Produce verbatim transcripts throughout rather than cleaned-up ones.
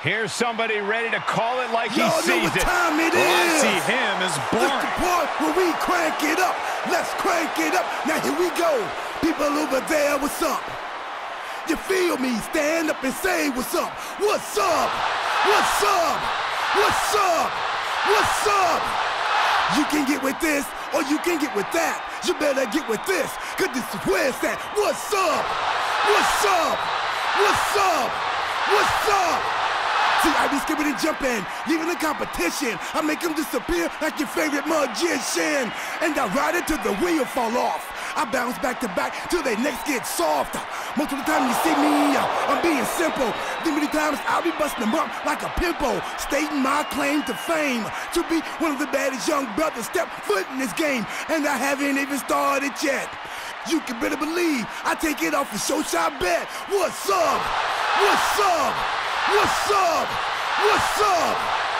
Here's somebody ready to call it like he Y'all sees know what it. time it Well, is. I see him as boring. It's the part where we crank it up. Let's crank it up. Now here we go. People over there, what's up? You feel me? Stand up and say what's up. What's up? What's up? What's up? What's up? You can get with this or you can get with that. You better get with this, cause this is where it's at. What's up? What's up? What's up? What's up? See, I be skipping and jumping, leaving the competition. I make them disappear like your favorite magician. And I ride it till the wheel fall off. I bounce back to back till their necks get soft. Most of the time you see me, I'm being simple. Then many times I'll be busting them up like a pimple, stating my claim to fame, to be one of the baddest young brothers step foot in this game. And I haven't even started yet. You can better believe I take it off the show shot bet. What's up? What's up? What's up? What's up?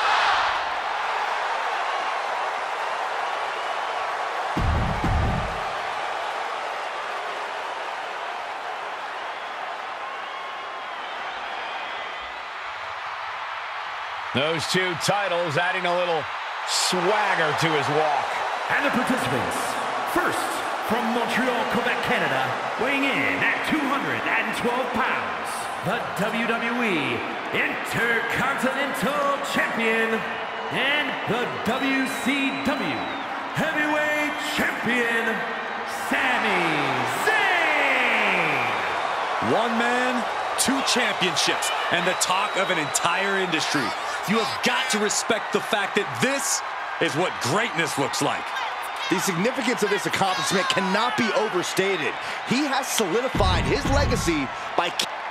Those two titles adding a little swagger to his walk. And the participants, first from Montreal, Quebec, Canada, weighing in at two hundred twelve pounds, the W W E Intercontinental Champion and the W C W Heavyweight Champion, Sami Zayn. One man, two championships, and the talk of an entire industry. You have got to respect the fact that this is what greatness looks like. The significance of this accomplishment cannot be overstated. He has solidified his legacy by...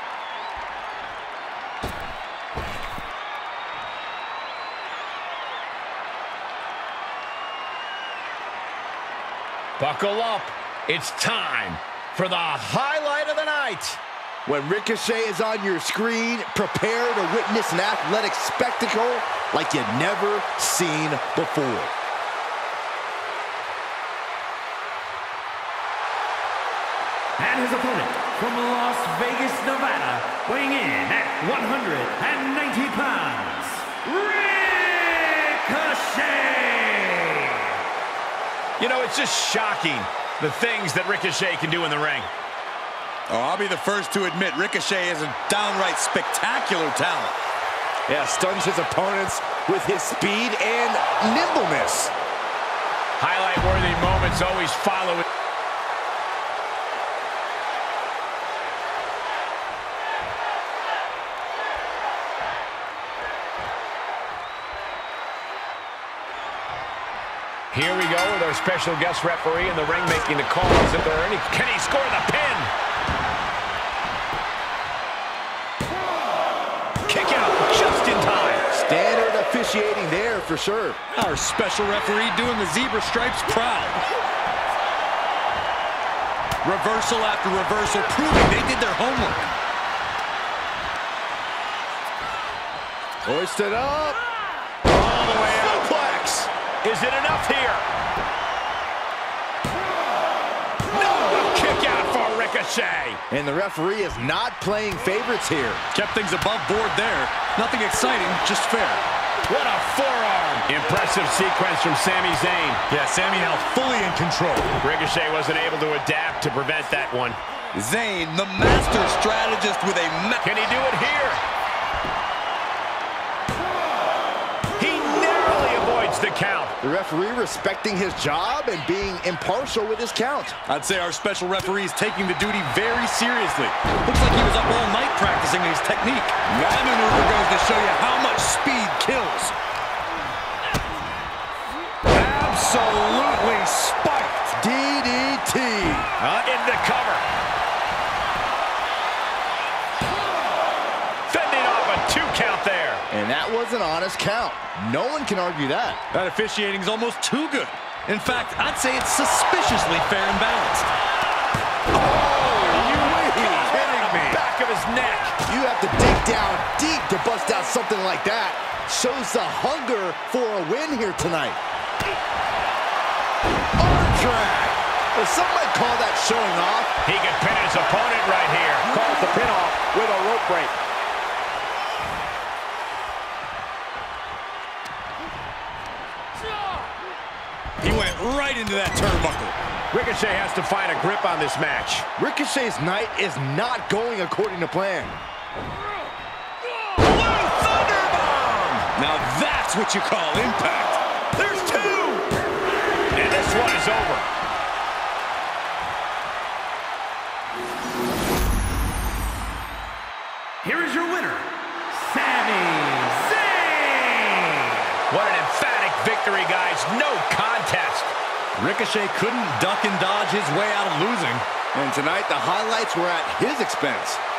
Buckle up. It's time for the highlight of the night. When Ricochet is on your screen, prepare to witness an athletic spectacle like you've never seen before. And his opponent from Las Vegas, Nevada, weighing in at one hundred ninety pounds, Ricochet! You know, it's just shocking the things that Ricochet can do in the ring. Oh, I'll be the first to admit Ricochet is a downright spectacular talent. Yeah, stuns his opponents with his speed and nimbleness. Highlight-worthy moments always follow it. Here we go with our special guest referee in the ring making the calls. If there are any, can he score the pin? Kick out just in time. Standard officiating there for sure. Our special referee doing the zebra stripes proud. Reversal after reversal, proving they did their homework. Hoisted up. All the way out. Suplex. Is it enough here? No! Kick out for Ricochet. And the referee is not playing favorites here. Kept things above board there. Nothing exciting, just fair. What a forearm. Impressive sequence from Sami Zayn. Yeah, Sami now fully in control. Ricochet wasn't able to adapt to prevent that one. Zayn, the master strategist with a... Can he do it here? He narrowly avoids the count. The referee respecting his job and being impartial with his count. I'd say our special referee is taking the duty very seriously. Looks like he was up all night practicing his technique. That maneuver goes to show you how much speed kills. Absolutely spiked. D D T. Uh, in the cover. Fending off a two count there. And that was an honest count. No one can argue that. That officiating is almost too good. In fact, I'd say it's suspiciously fair and balanced. Oh, you kidding me? Back of his neck. You have to dig down deep to bust out something like that. Shows the hunger for a win here tonight. Arm drag. Well, some might call that showing off. He could pin his opponent right here. Calls the pin off with a rope break. right into that turnbuckle. Ricochet has to find a grip on this match. Ricochet's night is not going according to plan. Blue Thunderbomb! Now that's what you call impact. There's two! And this one is over. Here is your winner, Sami Zayn! What an emphatic victory, guys. No contest. Ricochet couldn't duck and dodge his way out of losing. And tonight, the highlights were at his expense.